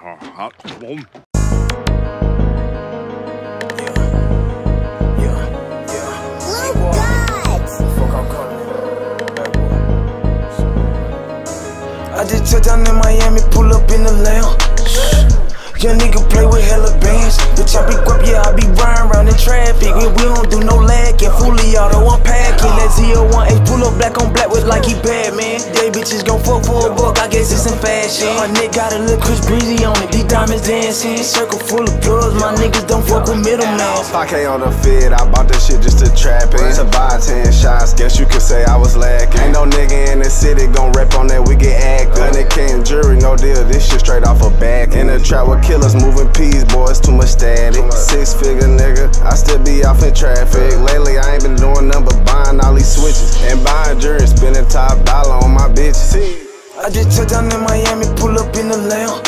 ครับผม I just touched down in Miami, pull up in the lamb. Young nigga play with hella bands. Bitch, I be guap, yeah, I be riding around in traffic. We don't do no lagging, fully auto, I'm packing. That Z01H pull up black on black with like he bad, man. They bitches gon' fuck for a buck, I guess it's in fashion. My nigga got a little Chris Breezy on it, these diamonds dancing. Circle full of plugs, my niggas don't fuck with middlemen. 5K on the Fed, I bought that shit just to trap it. Survived 10 shots, guess you could say I was lacking. Ain't no nigga in the city gon' rep on that, we get active. 100K in jury, no deal, this shit straight off a back. In the trap with killers, moving peas, boys, too much static. 6-figure nigga, I still be off in traffic. Lately I ain't been doing nothing but buying all these switches and buying jury, spending top dollar on my bitches. I just touched down in Miami, pull up in the lamb.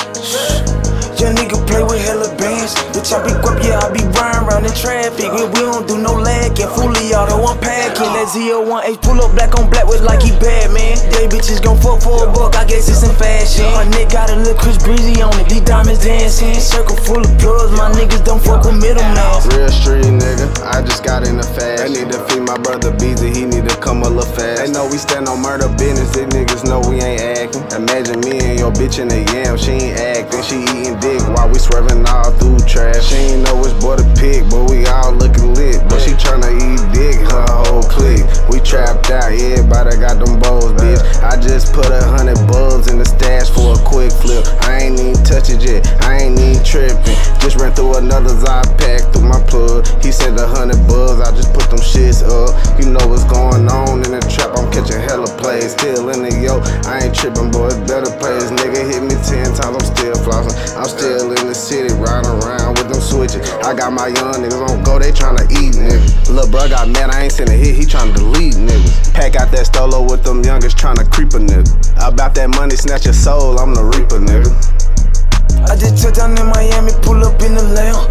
Young nigga play with hella bands. Bitch, I be guap, yeah, I be riding around in traffic. We don't do no lagging, fully auto, I'm packing. That Z01H pull up black on black with like he bad, man. They bitches gon' fuck for a buck, I guess it's in fashion. My nigga got a little Chris Breezy on it, these diamonds dancing. Circle full of plugs, my niggas don't fuck with middlemen. Real street nigga, I just got in the fast. I need to feed my brother Beezy, he need to come a little fast. They know we stand on murder business, these niggas know we ain't acting. Imagine me and your bitch in the yam, she ain't acting, she eating dick while we swerving all through trash. She ain't know which boy to pick, but we all looking lit. But she tryna eat dick, her whole clique. We trapped out, everybody got them bowls, bitch. I just put 100 bulbs in the stash for a quick flip. I ain't even touch it yet, I ain't even tripping. Just ran through another Zod pack through my plug. He said 100 bulbs, I just put them shits up. You know what's going on in the trap, I'm catching hella plays. Still in the yo, I ain't tripping, boy, it's better plays. Nigga hit me 10 times, I'm still flossing. I'm still in the city, riding around with them switches. I got my young niggas on go, they tryna eat, nigga. Lil' bro got mad, I ain't seen a hit, he tryna delete, niggas. Pack out that stolo with them youngest tryna creep a nigga. About that money, snatch your soul, I'm the reaper, nigga. I just touched down in Miami, pull up in the lamb.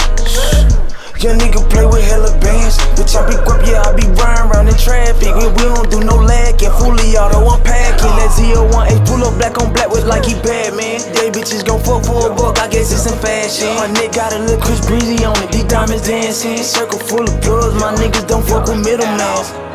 Young nigga play with hella bands. Bitch, I be guap, yeah, I be riding around in traffic. We don't do no lagging, fully auto, I'm packing. That Z01H pull up black on black with like he bad, man. They bitches gon' fuck for a buck, I guess it's in fashion. My nigga got a little Chris Breezy on it, these diamonds dancing. Circle full of plugs, my niggas don't fuck with middlemen.